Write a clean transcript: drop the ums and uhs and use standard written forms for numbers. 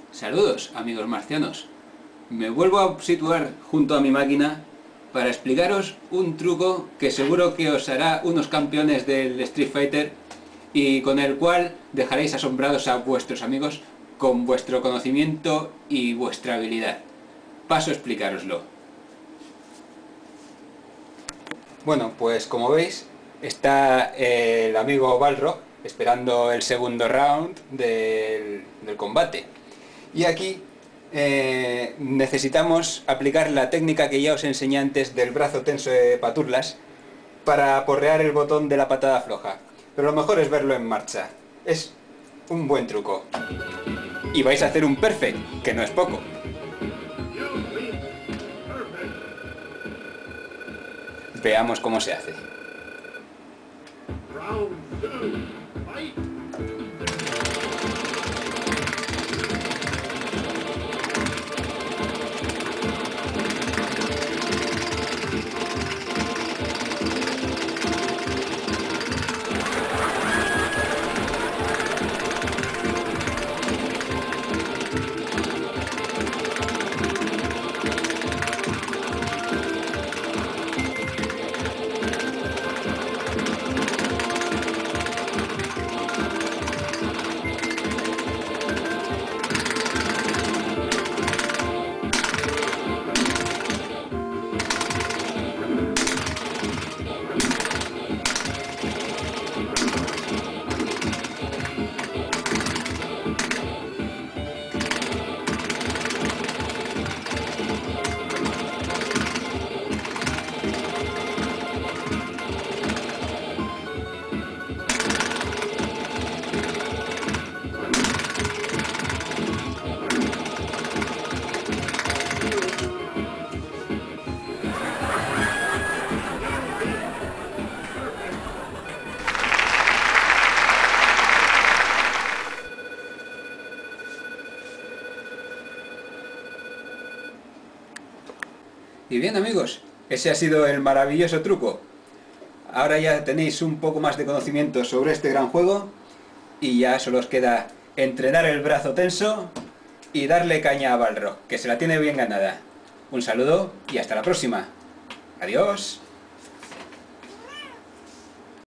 Saludos, amigos marcianos. Me vuelvo a situar junto a mi máquina para explicaros un truco que seguro que os hará unos campeones del Street Fighter y con el cual dejaréis asombrados a vuestros amigos con vuestro conocimiento y vuestra habilidad. Paso a explicároslo. Bueno, pues como veis, está el amigo Balrog esperando el segundo round del combate. Y aquí necesitamos aplicar la técnica que ya os enseñé antes del brazo tenso de Paturlas para aporrear el botón de la patada floja. Pero lo mejor es verlo en marcha. Es un buen truco. Y vais a hacer un perfect, que no es poco. Veamos cómo se hace. Y bien amigos, ese ha sido el maravilloso truco. Ahora ya tenéis un poco más de conocimiento sobre este gran juego y ya solo os queda entrenar el brazo tenso y darle caña a Balrog, que se la tiene bien ganada. Un saludo y hasta la próxima. Adiós.